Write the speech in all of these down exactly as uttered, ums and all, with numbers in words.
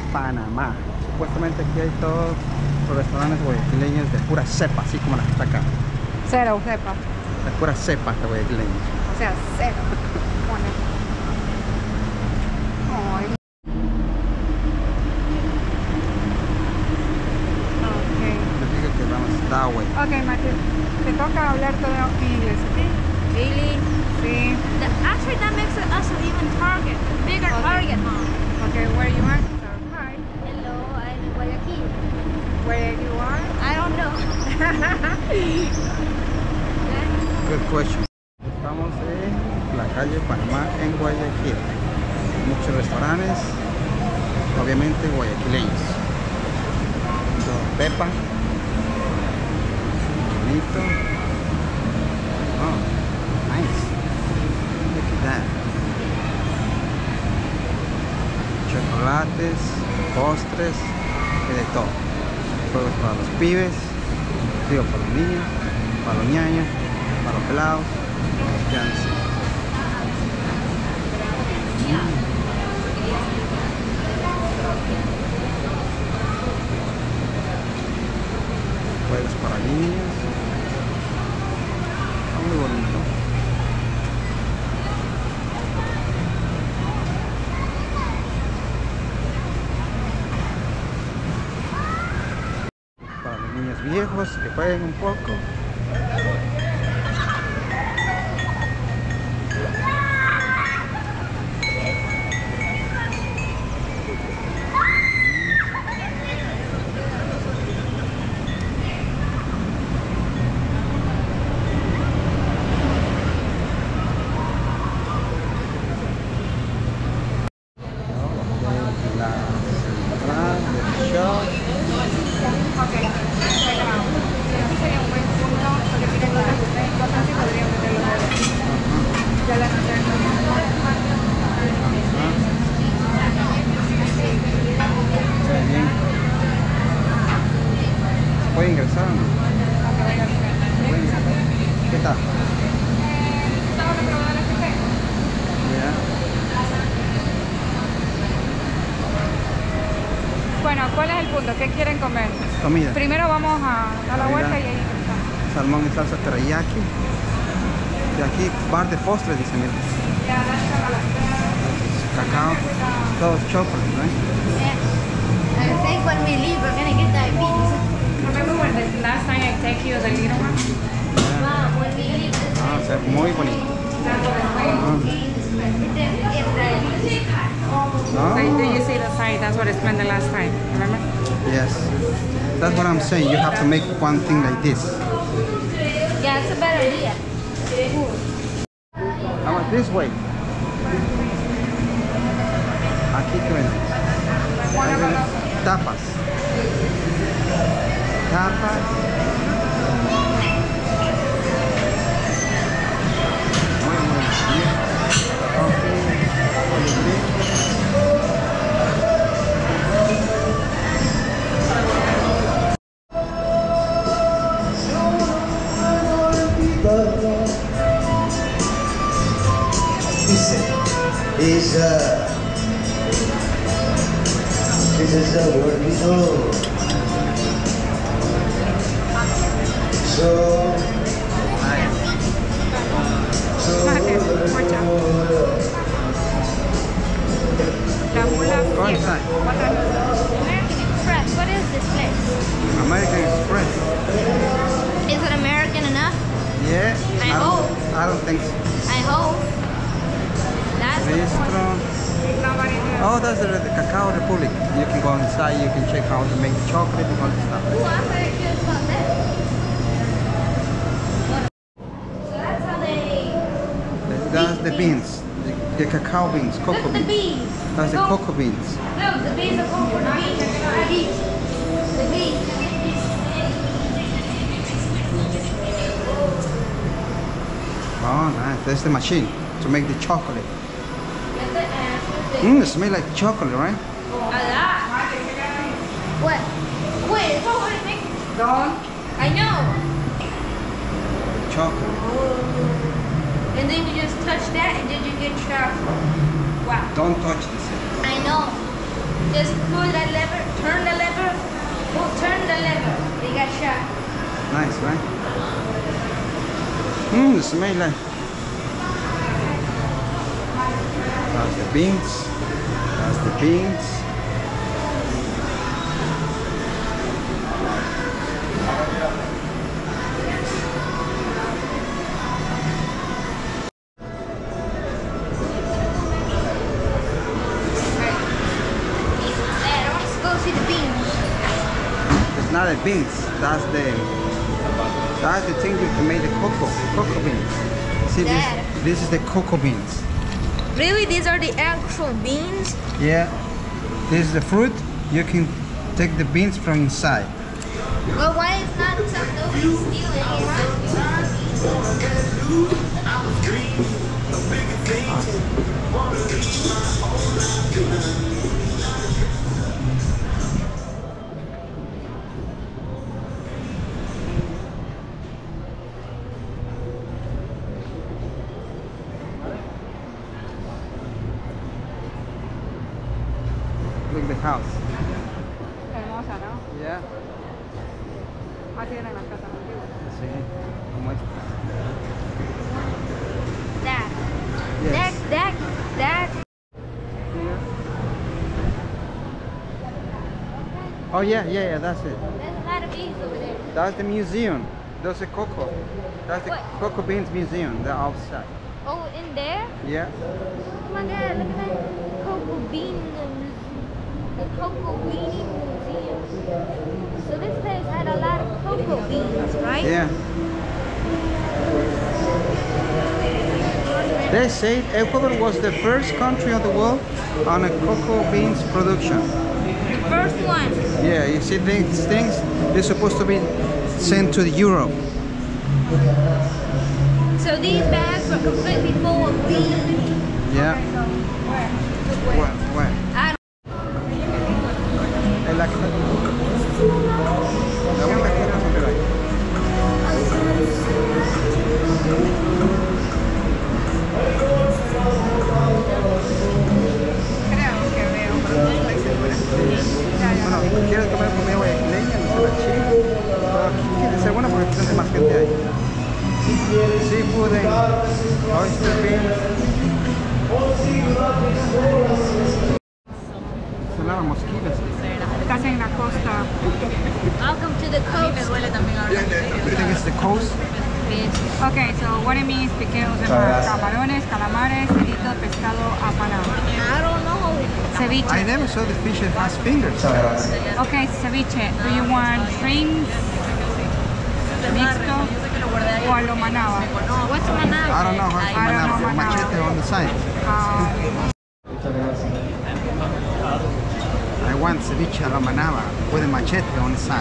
Panamá. Supuestamente aquí hay todos los restaurantes guayaquileños de pura cepa, así como la que está acá. Cero cepa. De pura cepa esta guayaquileña. O sea, cero. Pone. Ay. Okay. Yo digo que vamos that way. Ok, Mati, te toca hablar todo en inglés, ¿ok? Really? Sí. The, actually, that makes us even target, bigger Okay. target, huh? Okay, where you are? So, hi. Hello, I'm in Guayaquil. Where you are? I don't know. Good question. Estamos en la calle Panamá en Guayaquil. Muchos restaurantes, obviamente guayaquileños. Don Pepa. Bonito. Oh, nice. Look at that. Chocolates, postres y de todo. Juegos para los pibes, digo para los niños, para los ñaños, para los pelados. Ya no sé. Juegos para niños. Está muy bonito. Para los niños viejos que jueguen un poco. Puede ingresar, ¿no? Puede ingresar. ¿Qué tal? Yeah. Bueno, ¿cuál es el punto? ¿Qué quieren comer? Comida. Primero vamos a dar la Comida. vuelta y ahí está. Salmón y salsa teriyaki. Y aquí bar de postres, dice, mira. Cacao. Todos chocolate, ¿no? Yeah. I think when we leave, we're gonna get diabetes. Remember when the last time I take you the little one? Mom, when we leave, this Ah, se ve muy bonito. Ah. So do you Ah. see the side? That's what I spent the last time. Remember? Yes. That's what I'm saying. You have to make one thing like this. yeah, it's a better idea. How about this way? Aquí que ven. Ahí ven. Tapas. Tapas. Muy, muy bien. Coffee. Dice, ella, ella ya me olvidó. Yo, Mate, mucha. La mula Go ciega. inside. What are American Express. What is this place? American Express. Is it American enough? Yeah. I don't- hope. I don't think so. I hope. That's the point. Restaurant. Nobody there. Oh, that's the, the Cacao Republic. You can go inside, you can check how to make the chocolate and all this stuff. Ooh, I'm very curious about that. So that's how they... That's the beans, the, the cacao beans, Look cocoa at the beans. bees. That's the Go- cocoa beans. No, the bees are going for the bees. The bees. The bees. Oh, nice. That's the machine to make the chocolate. Get the ass. Mmm, it smells like chocolate, right? A lot. What? Wait, it's all what it makes. Don't. I know. Chocolate. And then you just touch that and then you get chocolate. Wow. Don't touch this. I know. Just pull that lever, turn the lever, pull, turn the lever. They got shot. Nice, right? Mmm, smell like. That's the beans. That's the beans. Not the beans, that's the that's the thing you can make the cocoa, cocoa beans. See this, this is the cocoa beans. Really? These are the actual beans? Yeah, this is the fruit. You can take the beans from inside. Well, why is not nobody stealing it? Look at the house. Hermosa, ¿no? Yeah. Así eran las casas antiguas. Sí, como esta. Dad. Yes. Dad, Dad, Dad. Here. Oh yeah, yeah, yeah, that's it. There's a lot of beans over there. That's the museum. That's the cocoa. That's the What? cocoa beans museum. They're outside. Oh, in there? Yeah. Oh my God, look at that cocoa bean, the cocoa bean museum. So this place had a lot of cocoa beans, right? Yeah. They say Ecuador was the first country of the world on a cocoa beans production. The first one. Yeah, you see these things, they're supposed to be sent to Europe. So these bags were completely full of beans. Yeah. Okay, so where? Where? Where? I don't En la La única que está sobre ahí. Creo que veo, pero no estoy segura. Ya, ya. Bueno, ¿quieres comer comida guayaquileña? No sé, la chile. Pero aquí quiere ser buena porque tiene más gente ahí. Seafood and oyster beans. Son las mosquitas. Estás en la costa. Welcome to the coast. You think it's the coast? Okay, so what it means, piqueos de mar, camarones, calamares, cerito, pescado apanado. I don't know. Ceviche. I never saw the fish that has fingers. Okay, ceviche. Do you want shrimps, mixto, o a lo manaba? What's manaba? I don't know how to I don't know manaba. manaba. Machete on the side. Ah, I want ceviche a la manaba with a machete on the side.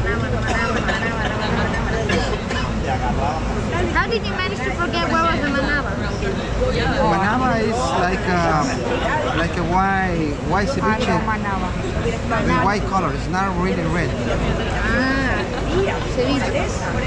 How did you manage to forget where was the manaba? Manaba is like a, like a white, white a lo ceviche. manaba. The white color, it's not really red. Ah, ceviche.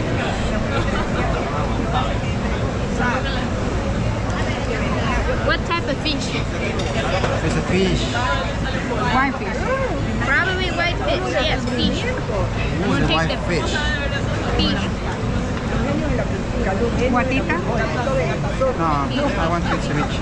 What type of fish? It's a fish. White fish. Probably white fish. Yes, fish. It's a white fish. Fish. Guatita. No, I want to eat ceviche.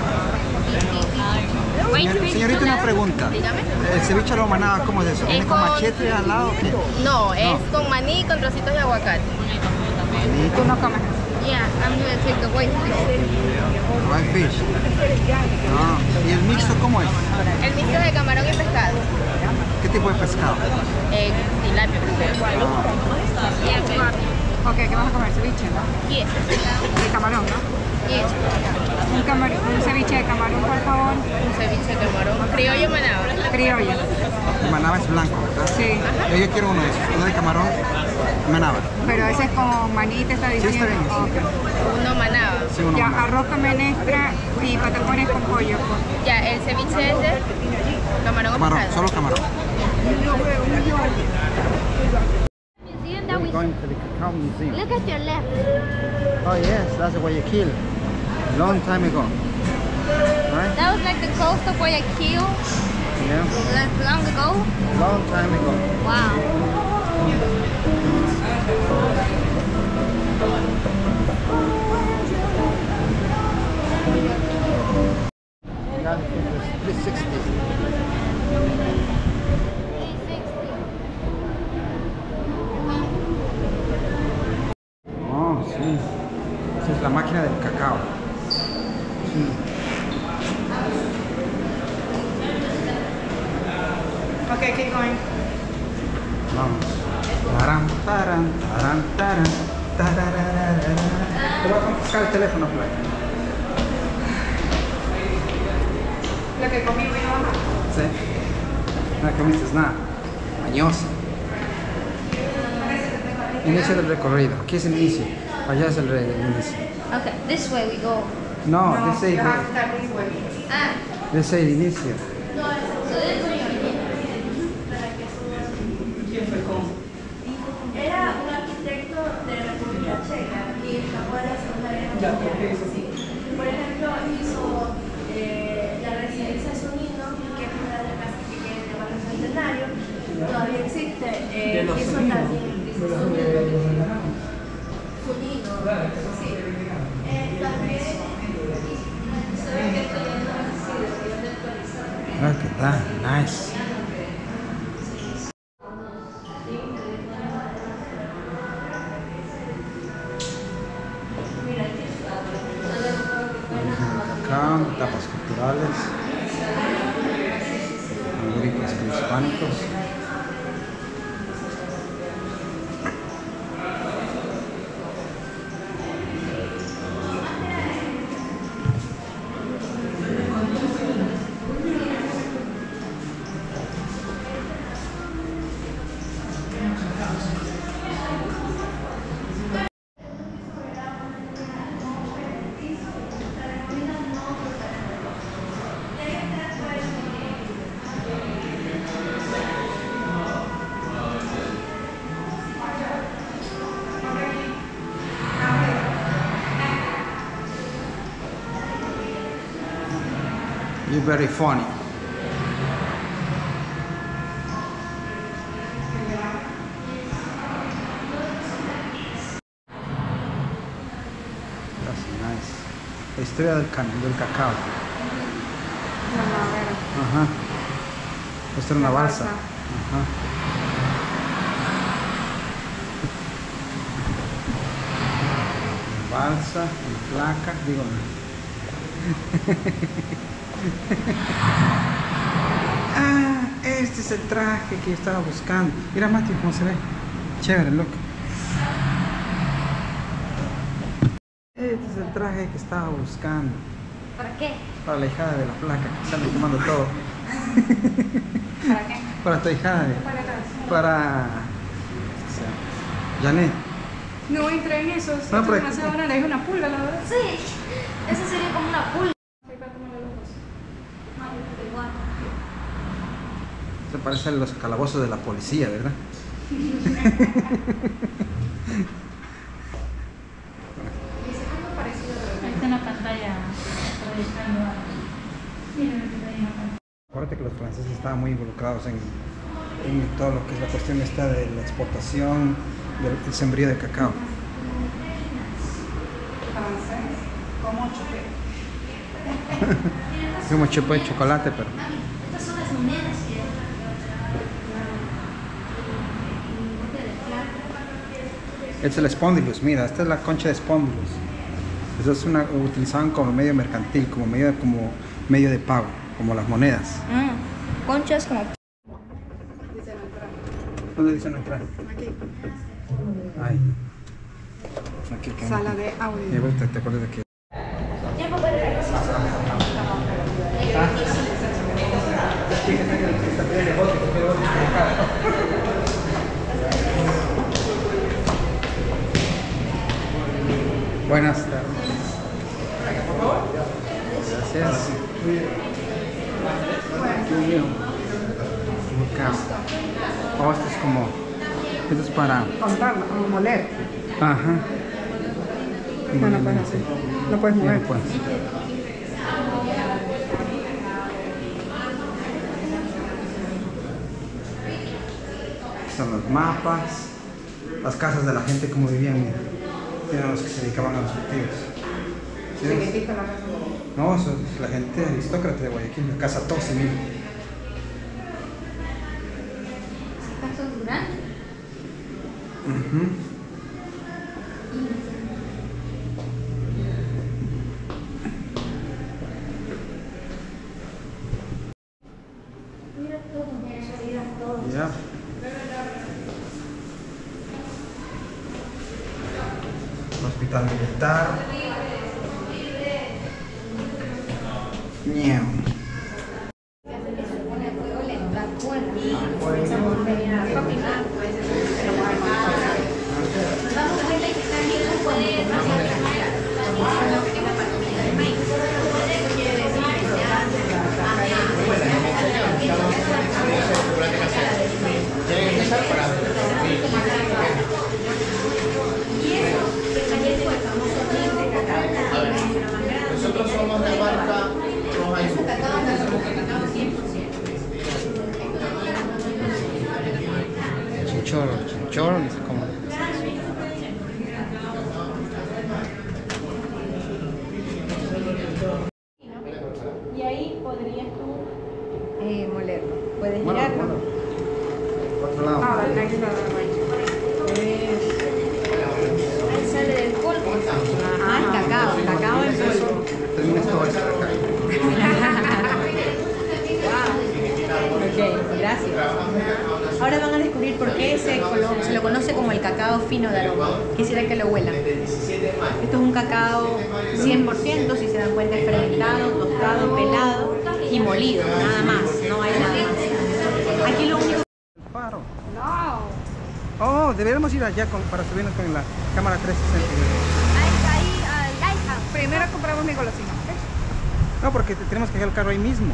White Señor- fish. Señorita, una pregunta. Dígame. ¿El ceviche a la manaba cómo es eso? ¿Viene Es con con- machete al lado o qué? No, es con maní y con trocitos de aguacate. Tú no comes. Yeah, I'm gonna take the white fish. White fish. No. ¿Y el mixto cómo es? El mixto de camarón y pescado. ¿Qué tipo de pescado? Eh, tilapia, prefiero. Yeah, tilapia. Ok, ¿qué vas a comer? Ceviche, ¿no? Yes. De camarón, ¿no? Yes. Un, camar- un ceviche de camarón, por favor. Un ceviche de camarón. Criollo manaba. Criollo. El manaba es blanco, ¿verdad? Sí. Yo, yo quiero uno de esos, uno de camarón, manaba. Pero ese es como maní, te está Sí, diciendo. está bien, sí. Ok. Uno manaba. Sí, uno Ya, manaba. arroz con menestra y patacones con pollo. Pues. Ya, el ceviche es de camarón o Camarón, pescado. solo camarón. Museum that We're we going to the Cacao Museum. look at your left. Oh yes, that's Guayaquil. Long time ago. Right? That was like the coast of Guayaquil. Yeah, Like long ago? long time ago. Wow. Yeah, three sixty. Oh, sí. Esa es la máquina del cacao. Sí. Okay, keep going. Vamos. Taran, taran, taran, taran, tararararara. Te voy a confiscar el teléfono, Flaca. Lo que comí voy a bajar. Sí. No comiste nada. Mañosa. Inicio del recorrido. Aquí es el inicio. Allá es el, re- el inicio. Okay, this way we go. No, No, dice you el, have to start this way. Ah, dice el inicio. so this way. Era un arquitecto de República Checa y escapó de la Segunda Guerra Mundial. Sí. Por ejemplo, hizo eh, la residencia Zunino, que es una de las casas que queda en el barrio Centenario. Todavía existe. Eh, hizo también Zunino. Sí. Eh, también se ve que todavía no ha sido, pero de actualizar. Ah, ¿qué tal? Nice. Cacao, tapas culturales, algoritmos prehispánicos. You're very funny. That's nice. La historia del, can del cacao. Ajá. Esta era una La balsa. balsa. Ajá. Balsa, y placa, digo. Ah, este es el traje que yo estaba buscando. Mira, Mati, cómo se ve. Chévere, loco. Este es el traje que estaba buscando. ¿Para qué? Para la hijada de la placa que sale tomando todo. ¿Para qué? Para tu hijada de. ¿Para atrás? Para. o sea, Janet. No entré en eso. No, pero- No, se van a dejar una pulga, la verdad. Sí, eso sería como una pulga. Se parece a los calabozos de la policía, ¿verdad? Ahí está en la pantalla proyectando algo. Miren lo que está ahí en la pantalla. Acuérdate que los franceses estaban muy involucrados en, en todo lo que es la cuestión esta de la exportación del, del sembrío de cacao. Francés, como chupé. Como chupo de chocolate, pero Estas son las monedas que... este es el spondylus. Mira, esta es la concha de spondylus. Eso es una, utilizaban como medio mercantil, como medio, como medio de pago, como las monedas. Mm, conchas como... ¿Dónde dice no entrar? Aquí. Ay. Aquí que Sala de audio. Y vuelta, te acuerdas de que. Buenas tardes. Gracias. Muy bien. Acá. Oh, esto es como. Esto es para. Contarlo, o moler. Ajá. No, no puedes hacer. No puedes Ya mover. no puedes. Son los mapas, las casas de la gente como vivían, mira. Eran los que se dedicaban a los cultivos. ¿Sí? ¿De qué tipo la casa? No, eso es la gente aristócrata de Guayaquil, la casa Tose, mira. ¿Acaso Durán? Uh-huh. Mira todo, mira todo. Ya. Hospital militar. Ñeu. Nosotros somos de marca Roja y Chinchorro, chinchorro, no sé cómo. Y ahí podrías tú eh, molerlo. Puedes Bueno, girarlo. bueno. Otro lado. Ah, ahí está, Ahí sale del polvo. ah, el cacao, el cacao en polvo. Termina esto esto acá. Ok, gracias. Ahora van a descubrir por qué se, colo- se lo conoce como el cacao fino de aroma. Quisiera que lo huelan. Esto es un cacao cien por ciento, si se dan cuenta, es fermentado, tostado, pelado y molido, nada más, no hay nada más. Aquí lo único... El faro. No. Oh, deberíamos ir allá con, para subirnos con la cámara trescientos sesenta. Ahí, ahí, al lighthouse. Primero compramos mi golosina. No, porque te- tenemos que dejar el carro ahí mismo.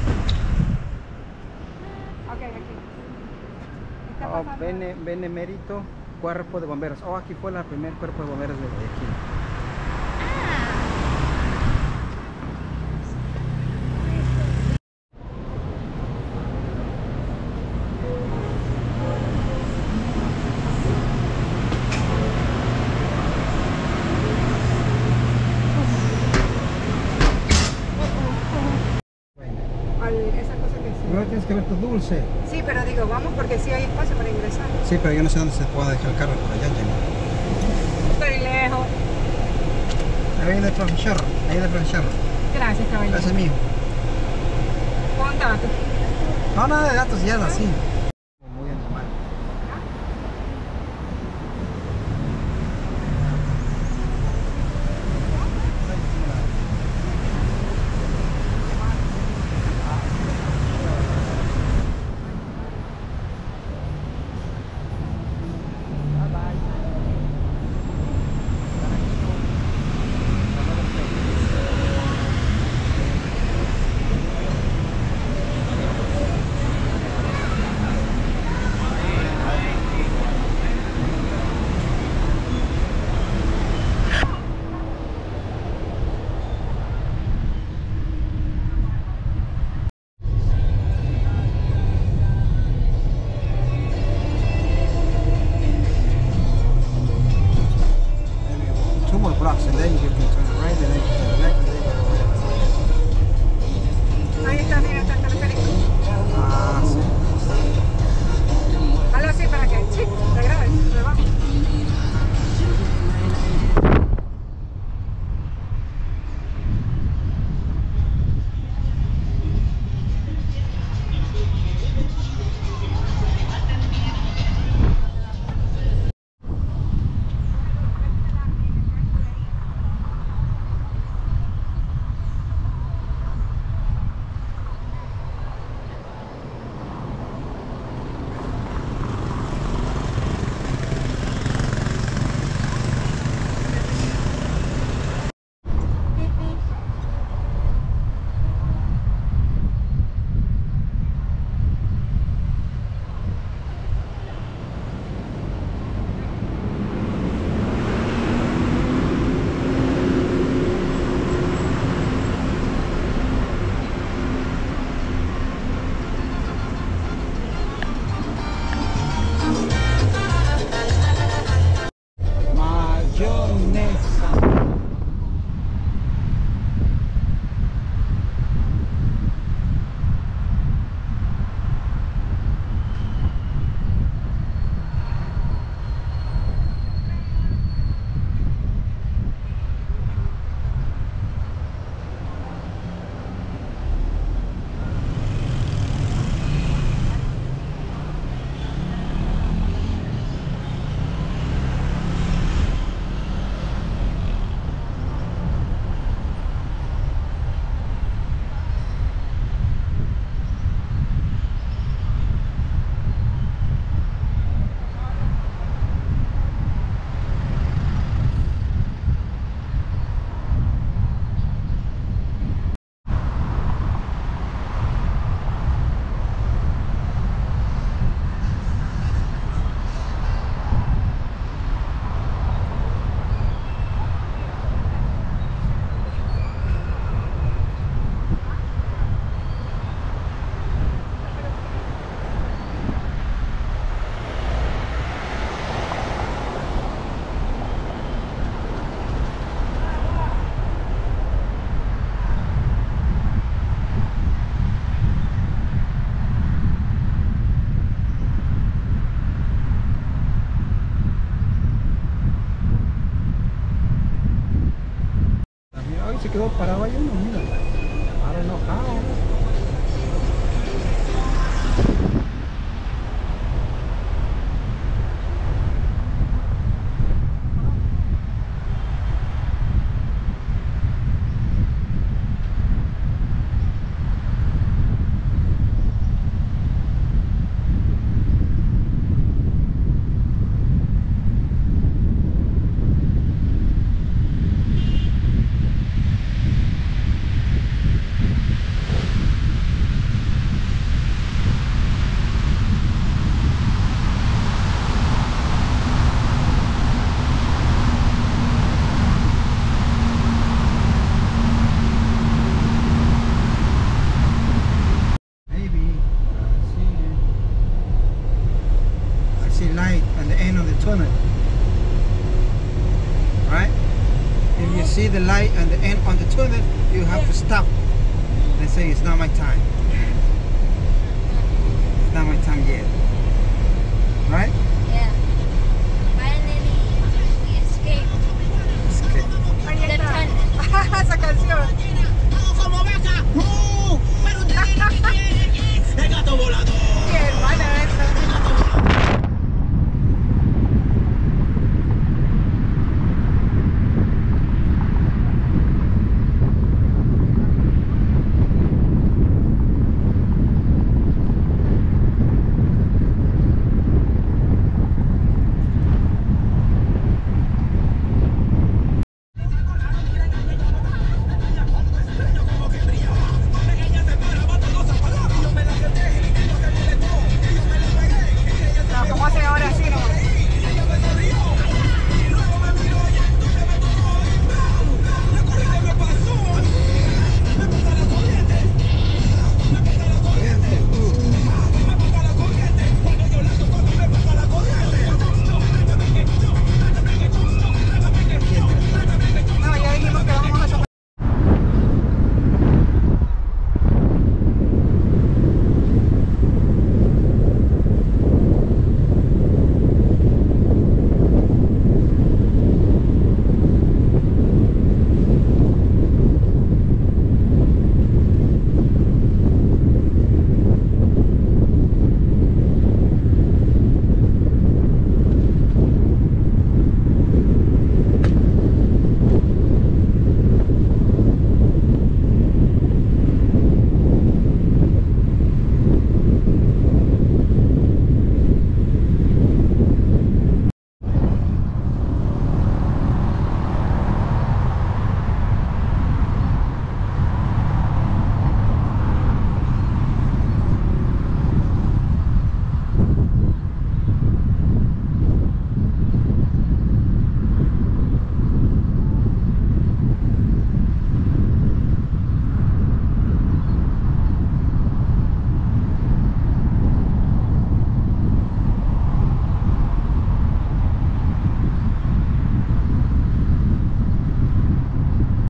Ok, aquí. Oh, bene, benemérito cuerpo de bomberos. Oh, aquí fue el primer cuerpo de bomberos de Guayaquil. Al, esa cosa que sí. Primero tienes que ver tu dulce. Sí, pero digo, vamos porque sí hay espacio para ingresar. Sí, pero yo no sé dónde se puede dejar el carro por allá, Jenny. Estoy lejos. Ahí viene el profesor. Ahí viene el profesor. Gracias, caballero. Ese es mío. Pon datos. No, nada de gatos, ya es así. Muy animal. quedó parado ahí uno, mira. Ahora enojado. Light at the end of the tunnel, right? If you see the light at the end on the tunnel, you have to stop and say it's not my time. It's not my time yet.